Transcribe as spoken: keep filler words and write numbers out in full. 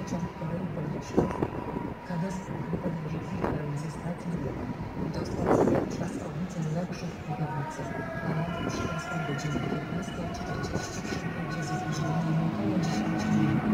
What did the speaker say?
wieczór w Korei Politycznej. Kadestry wykonali kilka stacji do stacji Trzaskownicy Zakrzów w Katowice. Na nawet przyjazd o godzinie piętnasta czterdzieści trzy, będzie z opóźnieniem około dziesięć minut.